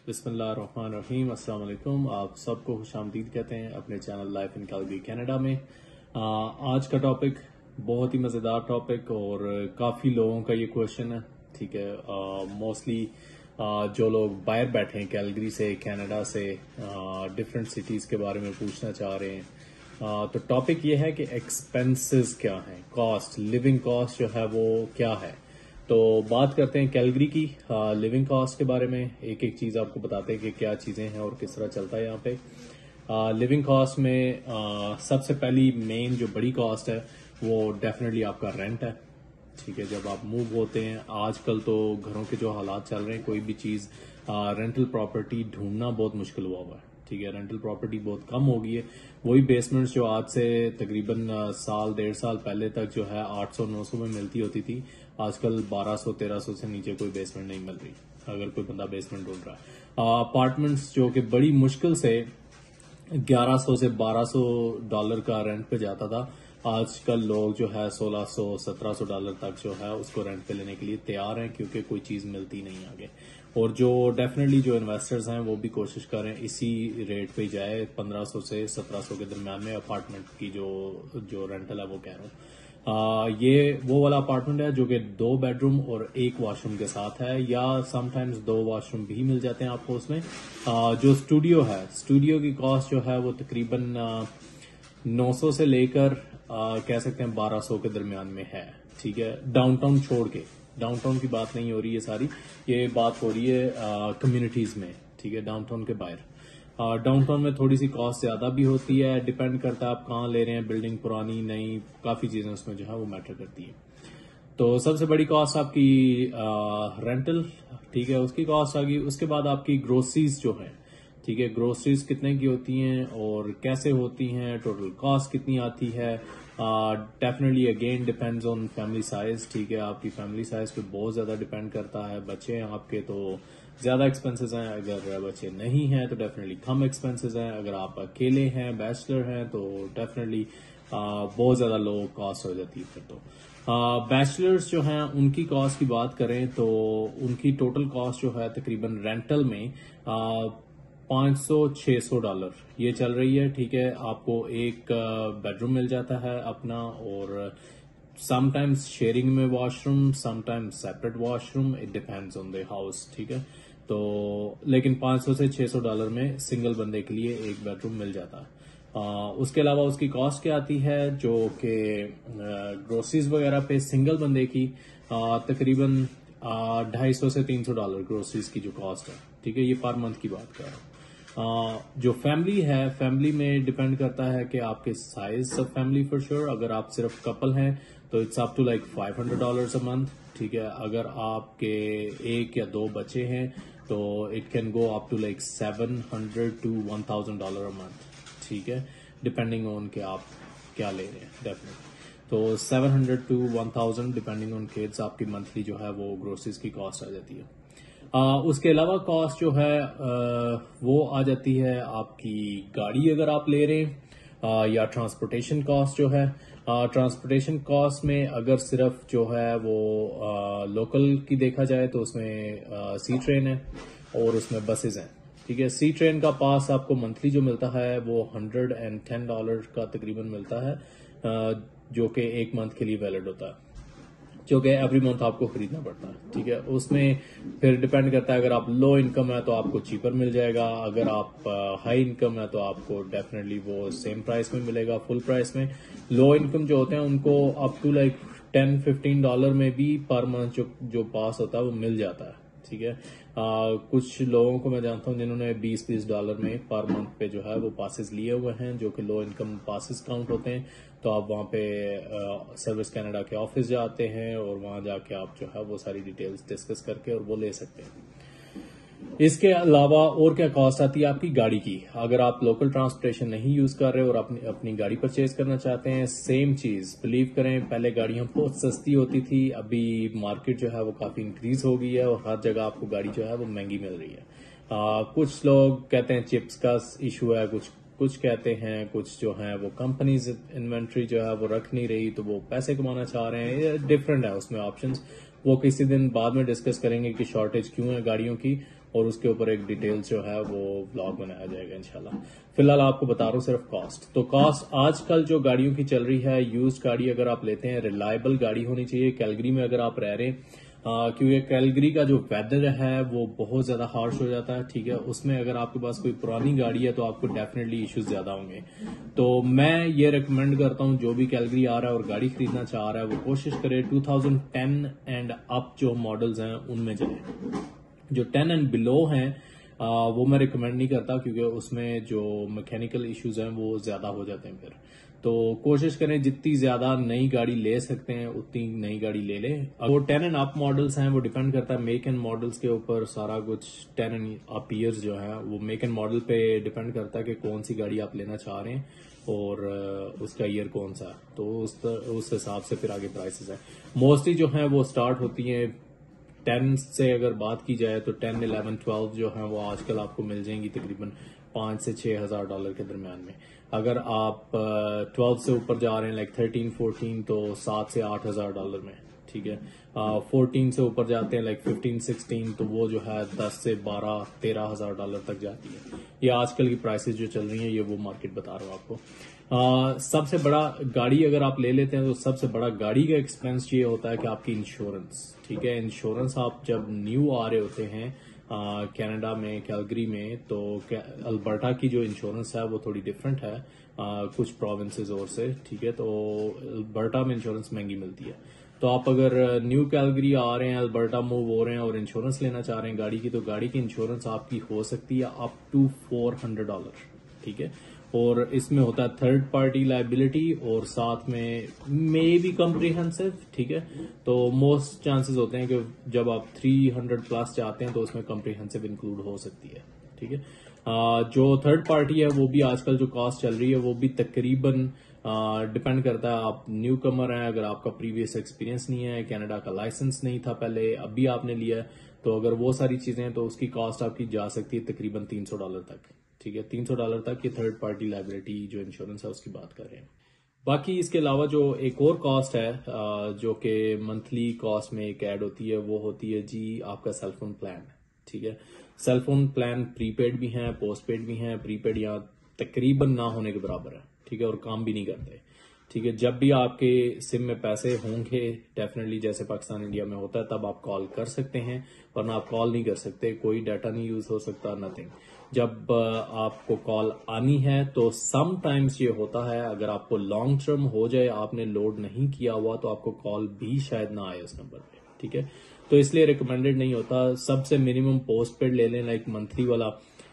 बिस्मिल्लाहिर्रहमानिर्रहीम। अस्सलाम वालेकुम। आप सबको खुशामदीद कहते हैं अपने channel life in Calgary Canada में। आज का टॉपिक बहुत ही मज़ेदार टॉपिक और काफ़ी लोगों का ये क्वेश्चन है। ठीक है, मोस्टली जो लोग बाहर बैठे हैं कैलगरी से, कनाडा से, डिफरेंट सिटीज़ के बारे में पूछना चाह रहे हैं। तो टॉपिक ये है कि एक्सपेंसेस क्या हैं, कॉस्ट, लिविंग कॉस्ट जो है वो क्या है। तो बात करते हैं कैलगरी की लिविंग कॉस्ट के बारे में। एक एक चीज़ आपको बताते हैं कि क्या चीज़ें हैं और किस तरह चलता है यहाँ पे। लिविंग कॉस्ट में सबसे पहली मेन जो बड़ी कॉस्ट है वो डेफिनेटली आपका रेंट है। ठीक है, जब आप मूव होते हैं, आजकल तो घरों के जो हालात चल रहे हैं, कोई भी चीज़ रेंटल प्रॉपर्टी ढूंढना बहुत मुश्किल हुआ है। ठीक है, रेंटल प्रॉपर्टी बहुत कम हो गई है। वही बेसमेंट्स जो आज से तकरीबन साल डेढ़ साल पहले तक जो है 800-900 में मिलती होती थी, आजकल 1200-1300 से नीचे कोई बेसमेंट नहीं मिल रही अगर कोई बंदा बेसमेंट ढूंढ रहा है। अपार्टमेंट्स जो कि बड़ी मुश्किल से 1100 से 1200 डॉलर का रेंट पे जाता था, आजकल लोग जो है 1600-1700 डॉलर तक जो है उसको रेंट पे लेने के लिए तैयार हैं, क्योंकि कोई चीज मिलती नहीं आगे। और जो डेफिनेटली जो इन्वेस्टर्स हैं वो भी कोशिश करें इसी रेट पे जाए, 1500 से 1700 के दरम्यान में अपार्टमेंट की जो रेंटल है वो कह रहा हूँ। ये वो वाला अपार्टमेंट है जो कि 2 बेडरूम और 1 वॉशरूम के साथ है, या समटाइम्स 2 वॉशरूम भी मिल जाते हैं आपको उसमें। जो स्टूडियो है, स्टूडियो की कॉस्ट जो है वो तकरीबन 900 से लेकर कह सकते हैं 1200 के दरमियान में है। ठीक है, डाउनटाउन छोड़ के, डाउनटाउन की बात नहीं हो रही है सारी, ये बात हो रही है कम्युनिटीज में। ठीक है, डाउनटाउन के बाहर। डाउनटाउन में थोड़ी सी कॉस्ट ज्यादा भी होती है, डिपेंड करता है आप कहाँ ले रहे हैं, बिल्डिंग पुरानी नई, काफी चीजें उसमें जो है वो मैटर करती है। तो सबसे बड़ी कॉस्ट आपकी रेंटल, ठीक है, उसकी कॉस्ट आ गई। उसके बाद आपकी ग्रोसरीज जो है, ठीक है, ग्रोसरीज कितने की होती हैं और कैसे होती हैं, टोटल कॉस्ट कितनी आती है। Definitely again depends on family size. ठीक है, आपकी फैमिली साइज पे बहुत ज्यादा डिपेंड करता है। बच्चे हैं आपके तो ज्यादा एक्सपेंसेस हैं, अगर बच्चे नहीं हैं तो डेफिनेटली कम एक्सपेंसेस हैं। अगर आप अकेले हैं, बैचलर हैं, तो डेफिनेटली बहुत ज्यादा लो कॉस्ट हो जाती है फिर तो। बैचलर्स जो हैं उनकी कॉस्ट की बात करें तो उनकी टोटल कॉस्ट जो है तकरीबन रेंटल में 500-600 डॉलर ये चल रही है। ठीक है, आपको एक बेडरूम मिल जाता है अपना, और समटाइम्स शेयरिंग में washroom, sometimes separate washroom, it depends on the house. ठीक है, तो लेकिन 500 से 600 डॉलर में सिंगल बंदे के लिए एक बेडरूम मिल जाता है। उसके अलावा उसकी कॉस्ट क्या आती है, जो कि ग्रोसरीज वगैरह पे सिंगल बंदे की तकरीबन 250 से 300 डॉलर ग्रोसरीज की जो कॉस्ट है। ठीक है, ये पर मंथ की बात कर रहा हूँ। जो फैमिली है, फैमिली में डिपेंड करता है कि आपके size of family for sure. अगर आप सिर्फ कपल हैं तो it's up to like $500 a month. ठीक है, अगर आपके 1 या 2 बच्चे हैं तो it can go up to like $700 to $1,000 a month. ठीक है, डिपेंडिंग ऑन कि आप क्या ले रहे हैं डेफिनेटली। तो 700 to 1000 डिपेंडिंग ऑन किड्स आपकी मंथली जो है वो ग्रोसरीज की कॉस्ट आ जाती है। उसके अलावा कॉस्ट जो है वो आ जाती है आपकी गाड़ी अगर आप ले रहे हैं, या ट्रांसपोर्टेशन कॉस्ट जो है। ट्रांसपोर्टेशन कॉस्ट में अगर सिर्फ जो है वो लोकल की देखा जाए तो उसमें सी ट्रेन है और उसमें बसेज हैं। ठीक है, सी ट्रेन का पास आपको मंथली जो मिलता है वो $110 का तकरीबन मिलता है, जो कि 1 मंथ के लिए वैलिड होता है, जो कि एवरी मंथ आपको खरीदना पड़ता है। ठीक है, उसमें फिर डिपेंड करता है, अगर आप लो इनकम है तो आपको चीपर मिल जाएगा, अगर आप हाई इनकम है तो आपको डेफिनेटली वो सेम प्राइस में मिलेगा, फुल प्राइस में। लो इनकम जो होते हैं उनको अप टू लाइक $10-15 में भी पर मंथ जो पास होता है वो मिल जाता है। ठीक है, कुछ लोगों को मैं जानता हूं जिन्होंने $20 में पर मंथ पे जो है वो पासेस लिए हुए हैं, जो कि लो इनकम पासेस काउंट होते हैं। तो आप वहां पे सर्विस कनाडा के ऑफिस जाते हैं और वहां जाके आप जो है वो सारी डिटेल्स डिस्कस करके और वो ले सकते हैं। इसके अलावा और क्या कॉस्ट आती है आपकी गाड़ी की। अगर आप लोकल ट्रांसपोर्टेशन नहीं यूज कर रहे और अपनी गाड़ी परचेज करना चाहते हैं, सेम चीज बिलीव करें, पहले गाड़ियां बहुत सस्ती होती थी, अभी मार्केट जो है वो काफी इंक्रीज हो गई है और हर जगह आपको गाड़ी जो है वो महंगी मिल रही है। कुछ लोग कहते हैं चिप्स का इशू है, कुछ कहते हैं, कुछ जो है वो कंपनीज इन्वेंट्री जो है वो रख नहीं रही तो वो पैसे कमाना चाह रहे हैं। ये डिफरेंट है उसमें ऑप्शंस, वो किसी दिन बाद में डिस्कस करेंगे कि शॉर्टेज क्यों है गाड़ियों की। और उसके ऊपर एक डिटेल्स जो है वो व्लॉग बनाया जाएगा इंशाल्लाह। फिलहाल आपको बता रहा हूँ सिर्फ कॉस्ट। तो कॉस्ट आजकल जो गाड़ियों की चल रही है, यूज्ड गाड़ी अगर आप लेते हैं, रिलायबल गाड़ी होनी चाहिए। कैलगरी में अगर आप रह रहे हैं, क्योंकि कैलगरी का जो वेदर है वो बहुत ज्यादा हार्श हो जाता है, ठीक है। उसमें अगर आपके पास कोई पुरानी गाड़ी है तो आपको डेफिनेटली इश्यूज ज्यादा होंगे। तो मैं ये रिकमेंड करता हूं, जो भी कैलगरी आ रहा है और गाड़ी खरीदना चाह रहा है वो कोशिश करे 2010 एंड अप जो मॉडल्स हैं उनमें जाए। जो 10 एंड बिलो हैं वो मैं रिकमेंड नहीं करता, क्योंकि उसमें जो मैकेनिकल इश्यूज हैं वो ज्यादा हो जाते हैं फिर। तो कोशिश करें जितनी ज्यादा नई गाड़ी ले सकते हैं उतनी नई गाड़ी ले लें। वो 10 एंड अप मॉडल्स हैं वो डिपेंड करता है मेक एंड मॉडल्स के ऊपर सारा कुछ। 10 एंड अप ईयर्स जो है वो मेक एंड मॉडल पे डिपेंड करता है कि कौन सी गाड़ी आप लेना चाह रहे हैं और उसका ईयर कौन सा है, तो उस हिसाब से फिर आगे प्राइसेस है। मोस्टली जो है वो स्टार्ट होती है 10 से। अगर बात की जाए तो 10, 11, 12 जो है वो आजकल आपको मिल जाएंगी तकरीबन 5 से 6 हजार डॉलर के दरमियान में। अगर आप 12 से ऊपर जा रहे हैं लाइक 13, 14 तो 7 से 8 हजार डॉलर में, ठीक है। 14 से ऊपर जाते हैं लाइक 15, 16 तो वो जो है 10 से 12, 13 हजार डॉलर तक जाती है। ये आजकल की प्राइसेस जो चल रही हैं, ये वो मार्केट बता रहा हूँ आपको। सबसे बड़ा गाड़ी अगर आप ले लेते हैं तो सबसे बड़ा गाड़ी का एक्सपेंस ये होता है कि आपकी इंश्योरेंस, ठीक है। इंश्योरेंस आप जब न्यू आ रहे होते हैं कनाडा में, कैलगरी में, तो अल्बर्टा की जो इंश्योरेंस है वो थोड़ी डिफरेंट है कुछ प्रोविंसेस और से, ठीक है। तो अल्बर्टा में इंश्योरेंस महंगी मिलती है। तो आप अगर न्यू कैलगरी आ रहे हैं, अल्बर्टा मूव हो रहे हैं और इंश्योरेंस लेना चाह रहे हैं गाड़ी की, तो गाड़ी की इंश्योरेंस आपकी हो सकती है अप टू $400, ठीक है। और इसमें होता है थर्ड पार्टी लाइबिलिटी और साथ में मे बी कम्प्रीहेंसिव, ठीक है। तो मोस्ट चांसेस होते हैं कि जब आप 300 प्लस जाते हैं तो उसमें कम्प्रीहेंसिव इंक्लूड हो सकती है, ठीक है। जो थर्ड पार्टी है वो भी आजकल जो कॉस्ट चल रही है वो भी तकरीबन डिपेंड करता है। आप न्यू कमर हैं, अगर आपका प्रीवियस एक्सपीरियंस नहीं है, कनाडा का लाइसेंस नहीं था पहले, अभी आपने लिया है, तो अगर वो सारी चीजें हैं तो उसकी कॉस्ट आपकी जा सकती है तकरीबन $300 तक, ठीक है। $300 तक की थर्ड पार्टी लाइबिलिटी जो इंश्योरेंस है उसकी बात कर रहे हैं। बाकी इसके अलावा जो एक और कॉस्ट है जो कि मंथली कॉस्ट में एक ऐड होती है, वो होती है जी आपका सेलफोन प्लान, ठीक है। सेलफोन प्लान प्रीपेड भी हैं, पोस्टपेड भी हैं। प्रीपेड यहाँ तकरीबन ना होने के बराबर है, ठीक है, और काम भी नहीं करते, ठीक है। जब भी आपके सिम में पैसे होंगे डेफिनेटली, जैसे पाकिस्तान इंडिया में होता है, तब आप कॉल कर सकते हैं, वरना आप कॉल नहीं कर सकते, कोई डाटा नहीं यूज हो सकता, नथिंग। जब आपको कॉल आनी है तो सम टाइम्स ये होता है, अगर आपको लॉन्ग टर्म हो जाए, आपने लोड नहीं किया हुआ, तो आपको कॉल भी शायद ना आए उस नंबर पे, ठीक है। तो इसलिए रिकमेंडेड नहीं होता। सबसे मिनिमम पोस्ट पेड ले लें, लाइक मंथली वाला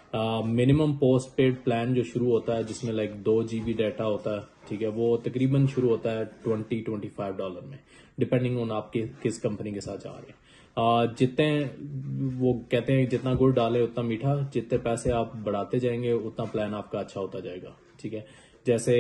मिनिमम पोस्ट पेड प्लान जो शुरू होता है, जिसमें लाइक 2 GB डाटा होता है, ठीक है। वो तकरीबन शुरू होता है $20-25 में, डिपेंडिंग ऑन आप किस कंपनी के साथ जा रहे हैं। जितने वो कहते हैं जितना गुड़ डाले उतना मीठा, जितने पैसे आप बढ़ाते जाएंगे उतना प्लान आपका अच्छा होता जाएगा, ठीक है। जैसे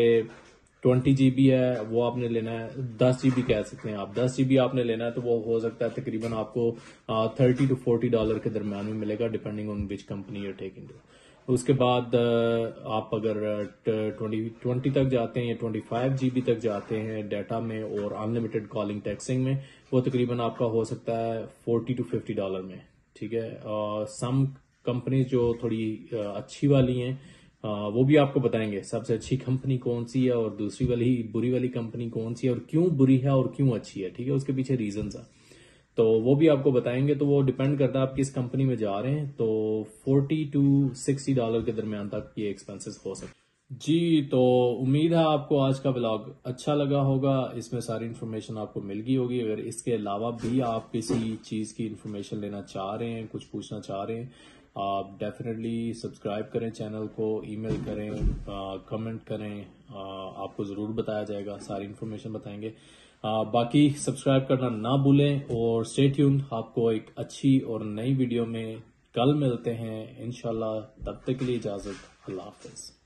20 GB है वो आपने लेना है, 10 GB कह सकते हैं आप, 10 GB आपने लेना है तो वो हो सकता है तकरीबन आपको $30 to $40 के दरम्यान में मिलेगा, depending on which company you're taking to. उसके बाद आप अगर 20 तक जाते हैं या 25 GB तक जाते हैं डाटा में और अनलिमिटेड कॉलिंग टेक्सिंग में, वो तकरीबन आपका हो सकता है $40 to $50 में, ठीक है। सम कंपनी जो थोड़ी अच्छी वाली हैं वो भी आपको बताएंगे सबसे अच्छी कंपनी कौन सी है और दूसरी वाली बुरी वाली कंपनी कौन सी है और क्यों बुरी है और क्यों अच्छी है, ठीक है। उसके पीछे रीजंस है, तो वो भी आपको बताएंगे। तो वो डिपेंड करता है आप किस कंपनी में जा रहे हैं। तो $40 to $60 के दरमियान तक ये एक्सपेंसेस हो सकते जी। तो उम्मीद है आपको आज का व्लॉग अच्छा लगा होगा, इसमें सारी इन्फॉर्मेशन आपको मिल गई होगी। अगर इसके अलावा भी आप किसी चीज की इन्फॉर्मेशन लेना चाह रहे हैं, कुछ पूछना चाह रहे हैं, आप डेफिनेटली सब्सक्राइब करें चैनल को, ईमेल करें, कमेंट करें, आपको ज़रूर बताया जाएगा, सारी इन्फॉर्मेशन बताएंगे। बाकी सब्सक्राइब करना ना भूलें और स्टे ट्यून्ड, आपको एक अच्छी और नई वीडियो में कल मिलते हैं इंशाल्लाह। तब तक के लिए इजाज़त, अल्लाह हाफिज़।